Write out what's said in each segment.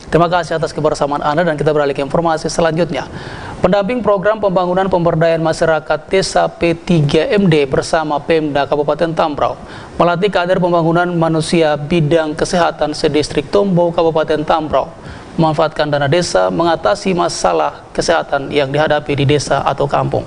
Terima kasih atas kebersamaan Anda dan kita beralih ke informasi selanjutnya. Pendamping program pembangunan pemberdayaan masyarakat Desa P3MD bersama Pemda Kabupaten Tambrau melatih kader pembangunan manusia bidang kesehatan sedistrik Tombo Kabupaten Tambrau memanfaatkan dana desa mengatasi masalah kesehatan yang dihadapi di desa atau kampung.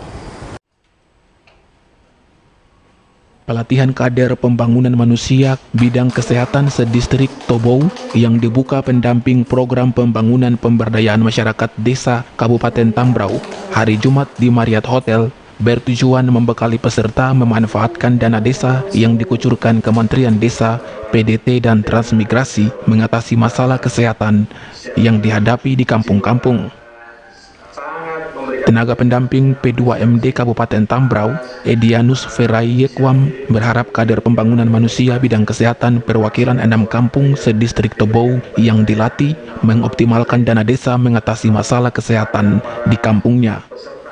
Pelatihan kader pembangunan manusia bidang kesehatan sedistrik Tombo yang dibuka pendamping program pembangunan pemberdayaan masyarakat desa Kabupaten Tambrau hari Jumat di Marriott Hotel bertujuan membekali peserta memanfaatkan dana desa yang dikucurkan Kementerian Desa, PDT dan Transmigrasi mengatasi masalah kesehatan yang dihadapi di kampung-kampung. Tenaga pendamping P2MD Kabupaten Tambrau, Edianus Ferai Yekwam, berharap kader pembangunan manusia bidang kesehatan perwakilan 6 kampung sedistrik Tombo yang dilatih mengoptimalkan dana desa mengatasi masalah kesehatan di kampungnya.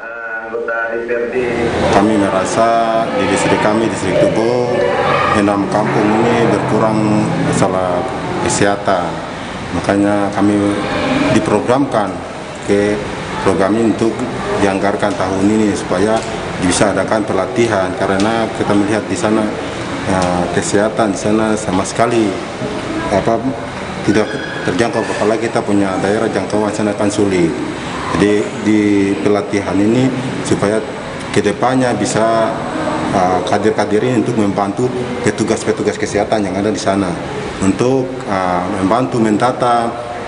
Kami merasa di distrik kami, distrik Tombo, 6 kampung ini berkurang masalah kesehatan. Makanya kami diprogramkan ke program ini untuk dianggarkan tahun ini supaya bisa adakan pelatihan, karena kita melihat di sana kesehatan di sana sama sekali tidak terjangkau, apalagi kita punya daerah jangkauan sana kan sulit. Jadi di pelatihan ini supaya kedepannya bisa kader-kader ini untuk membantu petugas-petugas kesehatan yang ada di sana untuk membantu mendata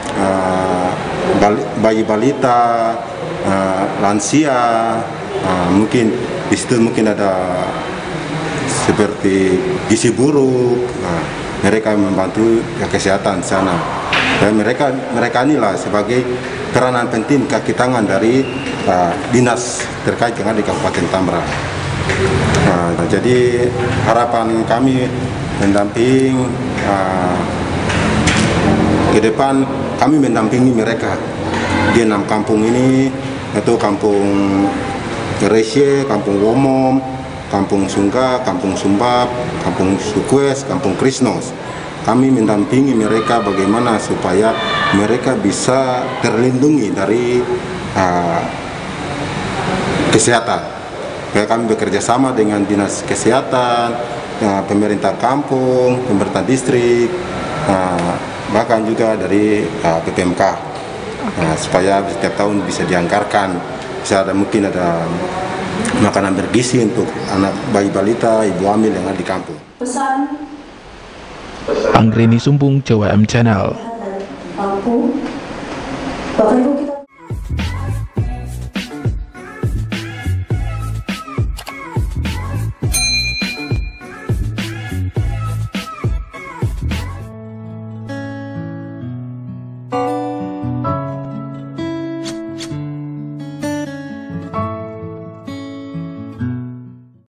bayi balita, lansia, mungkin di situ mungkin ada seperti gizi buruk, mereka membantu kesehatan di sana. Dan mereka inilah sebagai peranan penting kaki tangan dari dinas terkait yang ada di Kabupaten Tambrau. Jadi harapan kami mendamping ke depan, kami mendampingi mereka di 6 kampung ini, yaitu Kampung Resye, Kampung Womom, Kampung Sungga, Kampung Sumbab, Kampung Sukwes, Kampung Krisnos. Kami mendampingi mereka bagaimana supaya mereka bisa terlindungi dari kesehatan. Kami bekerja sama dengan dinas kesehatan, pemerintah kampung, pemerintah distrik, bahkan juga dari PPMK, supaya setiap tahun bisa dianggarkan, bisa ada mungkin ada makanan bergizi untuk anak bayi balita, ibu hamil yang ada di kampung. Anggrini Sumbung, CWM Channel.